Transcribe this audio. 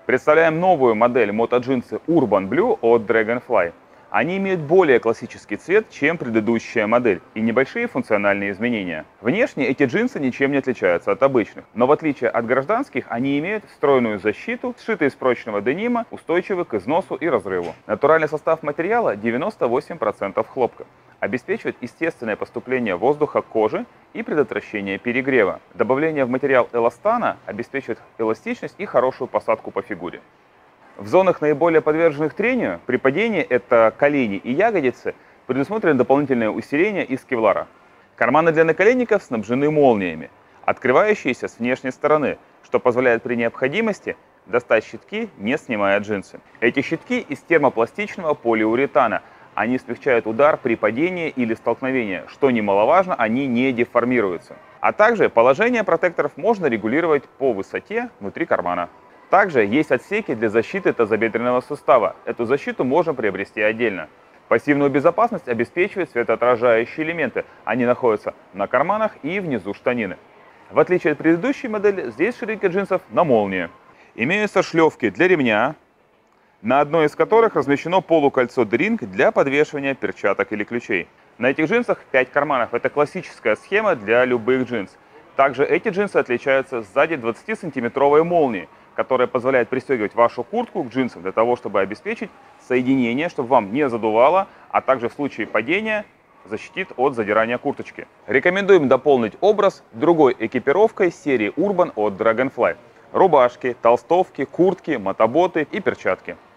Представляем новую модель мотоджинсы Urban Blue от Dragonfly. Они имеют более классический цвет, чем предыдущая модель, и небольшие функциональные изменения. Внешне эти джинсы ничем не отличаются от обычных, но в отличие от гражданских, они имеют встроенную защиту, сшитые из прочного денима, устойчивы к износу и разрыву. Натуральный состав материала 98% хлопка. Обеспечивает естественное поступление воздуха к коже и предотвращение перегрева. Добавление в материал эластана обеспечивает эластичность и хорошую посадку по фигуре. В зонах, наиболее подверженных трению, при падении, это колени и ягодицы, предусмотрено дополнительное усиление из кевлара. Карманы для наколенников снабжены молниями, открывающиеся с внешней стороны, что позволяет при необходимости достать щитки, не снимая джинсы. Эти щитки из термопластичного полиуретана. Они смягчают удар при падении или столкновении, что немаловажно, они не деформируются. А также положение протекторов можно регулировать по высоте внутри кармана. Также есть отсеки для защиты тазобедренного сустава. Эту защиту можно приобрести отдельно. Пассивную безопасность обеспечивают светоотражающие элементы. Они находятся на карманах и внизу штанины. В отличие от предыдущей модели, здесь ширинка джинсов на молнии. Имеются шлевки для ремня, на одной из которых размещено полукольцо D-Ring для подвешивания перчаток или ключей. На этих джинсах 5 карманов. Это классическая схема для любых джинс. Также эти джинсы отличаются сзади 20-сантиметровой молнией, которая позволяет пристегивать вашу куртку к джинсам для того, чтобы обеспечить соединение, чтобы вам не задувало, а также в случае падения защитит от задирания курточки. Рекомендуем дополнить образ другой экипировкой серии Urban от Dragonfly. Рубашки, толстовки, куртки, мотоботы и перчатки.